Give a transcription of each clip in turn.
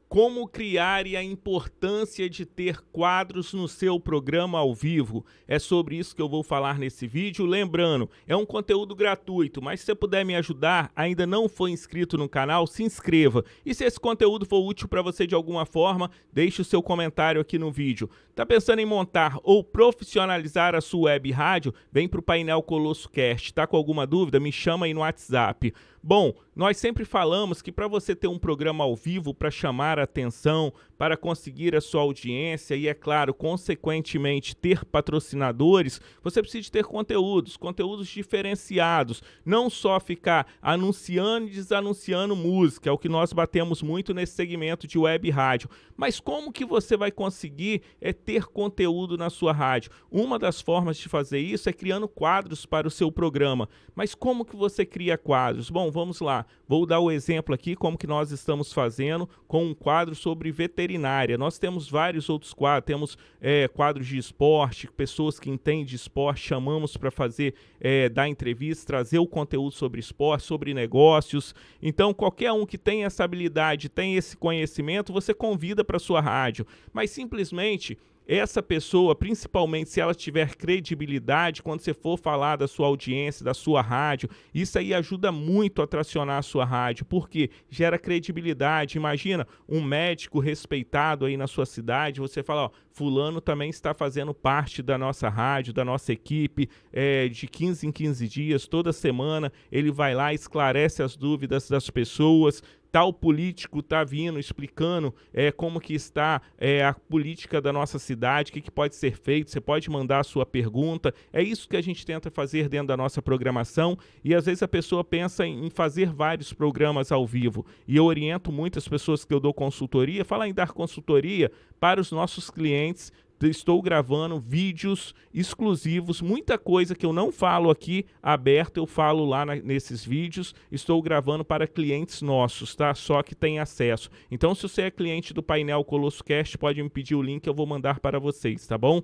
Como criar e a importância de ter quadros no seu programa ao vivo. É sobre isso que eu vou falar nesse vídeo. Lembrando, é um conteúdo gratuito, mas se você puder me ajudar, ainda não foi inscrito no canal, se inscreva. E se esse conteúdo for útil para você de alguma forma, deixe o seu comentário aqui no vídeo. Tá pensando em montar ou profissionalizar a sua web rádio? Vem para o painel Colosso Cast. Tá com alguma dúvida? Me chama aí no WhatsApp. Bom, nós sempre falamos que para você ter um programa ao vivo para chamar a atenção, para conseguir a sua audiência e, é claro, consequentemente ter patrocinadores, você precisa ter conteúdos diferenciados, não só ficar anunciando e desanunciando música, é o que nós batemos muito nesse segmento de web rádio. Mas como que você vai conseguir ter conteúdo na sua rádio? Uma das formas de fazer isso é criando quadros para o seu programa. Mas como que você cria quadros? Bom, vamos lá. Vou dar o exemplo aqui como que nós estamos fazendo com um quadro sobre veterinária. Nós temos vários outros quadros. Temos quadros de esporte, pessoas que entendem de esporte, chamamos para fazer, dar entrevista, trazer o conteúdo sobre esporte, sobre negócios. Então, qualquer um que tem essa habilidade, tem esse conhecimento, você convida para a sua rádio. Mas simplesmente essa pessoa, principalmente se ela tiver credibilidade, quando você for falar da sua audiência, da sua rádio, isso aí ajuda muito a tracionar a sua rádio, porque gera credibilidade. Imagina um médico respeitado aí na sua cidade, você fala, ó, fulano também está fazendo parte da nossa rádio, da nossa equipe, de 15 em 15 dias, toda semana, ele vai lá, esclarece as dúvidas das pessoas. Tal político está vindo explicando como que está a política da nossa cidade, o que pode ser feito, você pode mandar a sua pergunta. É isso que a gente tenta fazer dentro da nossa programação e às vezes a pessoa pensa em fazer vários programas ao vivo. E eu oriento muitas pessoas que eu dou consultoria, fala em dar consultoria para os nossos clientes. Estou gravando vídeos exclusivos, muita coisa que eu não falo aqui aberto, eu falo lá nesses vídeos, estou gravando para clientes nossos, tá? Só que tem acesso. Então, se você é cliente do painel Colosso Cast, pode me pedir o link, eu vou mandar para vocês, tá bom?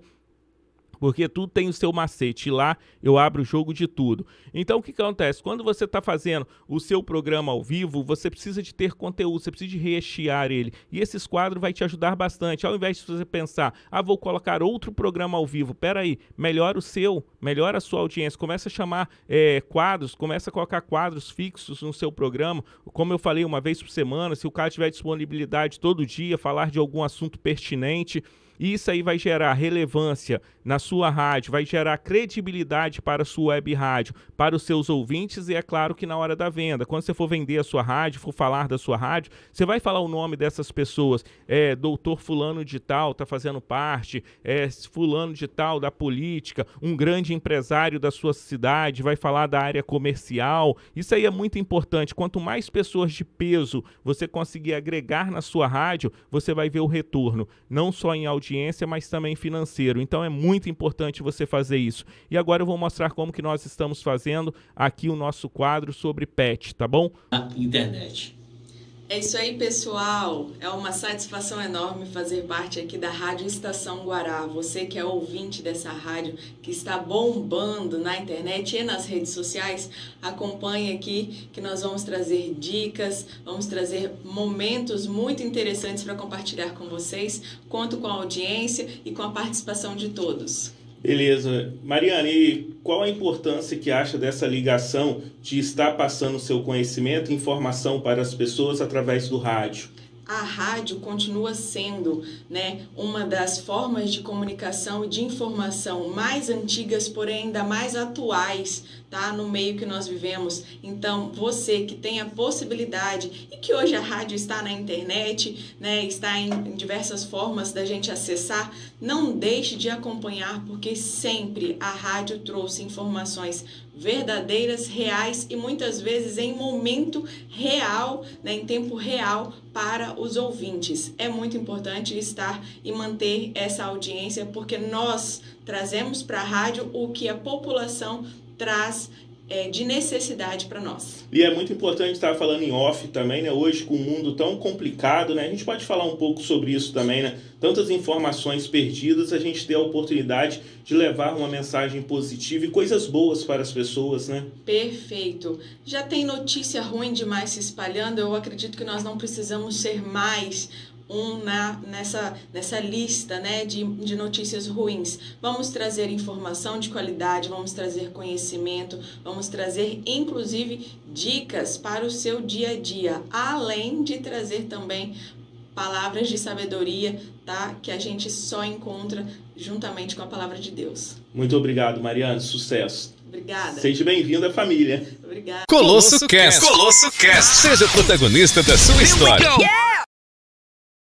Porque tudo tem o seu macete, e lá eu abro o jogo de tudo. Então o que acontece? Quando você está fazendo o seu programa ao vivo, você precisa de ter conteúdo, você precisa de rechear ele. E esses quadros vai te ajudar bastante. Ao invés de você pensar, vou colocar outro programa ao vivo, peraí, melhora o seu, melhora a sua audiência, começa a chamar quadros, começa a colocar quadros fixos no seu programa. Como eu falei, uma vez por semana, se o cara tiver disponibilidade todo dia, falar de algum assunto pertinente. E isso aí vai gerar relevância na sua rádio, vai gerar credibilidade para a sua web rádio, para os seus ouvintes e é claro que na hora da venda, quando você for vender a sua rádio, for falar da sua rádio, você vai falar o nome dessas pessoas, doutor fulano de tal está fazendo parte, fulano de tal da política, um grande empresário da sua cidade, vai falar da área comercial. Isso aí é muito importante, quanto mais pessoas de peso você conseguir agregar na sua rádio, você vai ver o retorno, não só em audiência, mas também financeiro. Então é muito importante você fazer isso. E agora eu vou mostrar como que nós estamos fazendo aqui o nosso quadro sobre pet, tá bom? Na internet. É isso aí, pessoal. É uma satisfação enorme fazer parte aqui da Rádio Estação Guará. Você que é ouvinte dessa rádio, que está bombando na internet e nas redes sociais, acompanhe aqui que nós vamos trazer dicas, vamos trazer momentos muito interessantes para compartilhar com vocês. Conto com a audiência e com a participação de todos. Beleza. Mariana, e qual a importância que acha dessa ligação de estar passando o seu conhecimento e informação para as pessoas através do rádio? A rádio continua sendo, uma das formas de comunicação e de informação mais antigas, porém ainda mais atuais, tá? No meio que nós vivemos. Então, você que tem a possibilidade e que hoje a rádio está na internet, está em diversas formas da gente acessar, não deixe de acompanhar, porque sempre a rádio trouxe informações verdadeiras, reais e muitas vezes em momento real, em tempo real para os ouvintes. É muito importante estar e manter essa audiência, porque nós trazemos para a rádio o que a população traz de necessidade para nós. E é muito importante estar falando em off também, né? Hoje, com o mundo tão complicado, né? A gente pode falar um pouco sobre isso também, né? Tantas informações perdidas, a gente ter a oportunidade de levar uma mensagem positiva e coisas boas para as pessoas, né? Perfeito. Já tem notícia ruim demais se espalhando, eu acredito que nós não precisamos ser mais nessa lista, né, de notícias ruins. Vamos trazer informação de qualidade, vamos trazer conhecimento, vamos trazer inclusive dicas para o seu dia a dia, além de trazer também palavras de sabedoria, tá? Que a gente só encontra juntamente com a palavra de Deus. Muito obrigado, Mariana. Sucesso. Obrigada. Seja bem-vinda à família. Obrigada. Colosso Cast. Seja o protagonista da sua história.